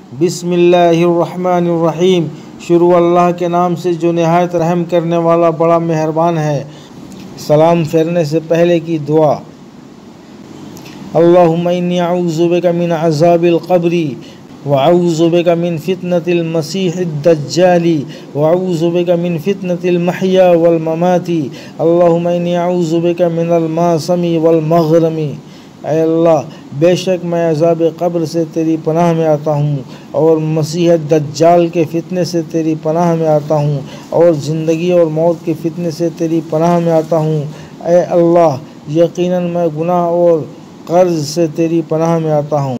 बिस्मिल्लाहिर्रहमानिर्रहीम। शुरू अल्लाह के नाम से जो निहायत रहम करने वाला बड़ा मेहरबान है। सलाम फेरने से पहले की दुआ। अल्लाहुम्मा इन्नी अऊज़ु बिका मिन अज़ाबिल क़ब्री व अऊज़ु बिका मिन फितनतिल मसीहिद दज्जाली व अऊज़ु बिका मिन फितनतिल महया वल ममाती। अल्लाहुम्मा इन्नी अऊज़ु बिका मिनल मासमी वल मग़रमी। ऐ अल्लाह, बेशक मैं अज़ाब क़ब्र से तेरी पनाह में आता हूँ और मसीह दज्जाल के फ़ितने से तेरी पनाह में आता हूँ और ज़िंदगी और मौत के फ़ितने से तेरी पनाह में आता हूँ। ऐ अल्लाह, यकीनन मैं गुनाह और कर्ज़ से तेरी पनाह में आता हूँ।